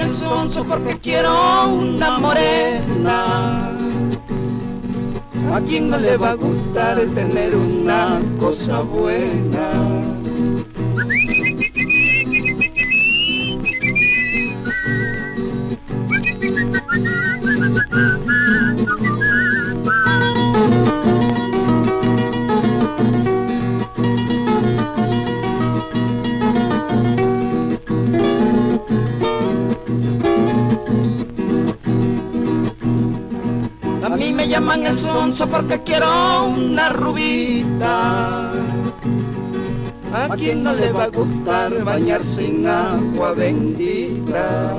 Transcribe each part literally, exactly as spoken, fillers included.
el sonso porque quiero una morena. ¿A quién no le va a gustar tener una cosa buena? A mí me llaman el sonso porque quiero una rubita. ¿A quién no le va a gustar bañarse en agua bendita?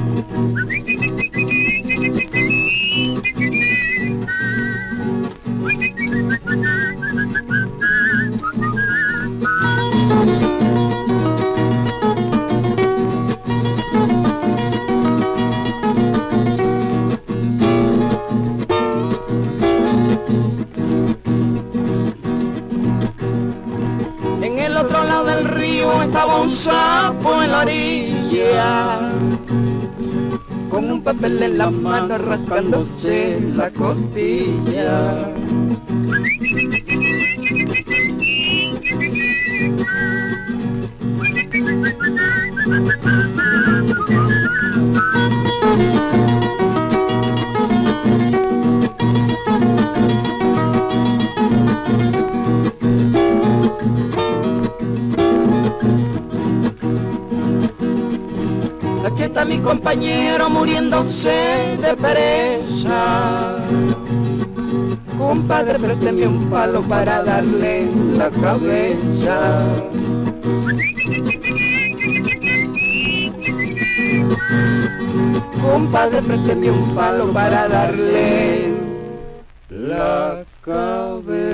Al otro lado del río estaba un sapo en la orilla, con un papel en la mano rascándose la costilla. Aquí está mi compañero muriéndose de pereza. Compadre, présteme un palo para darle en la cabeza. Compadre, présteme un palo para darle en la cabeza.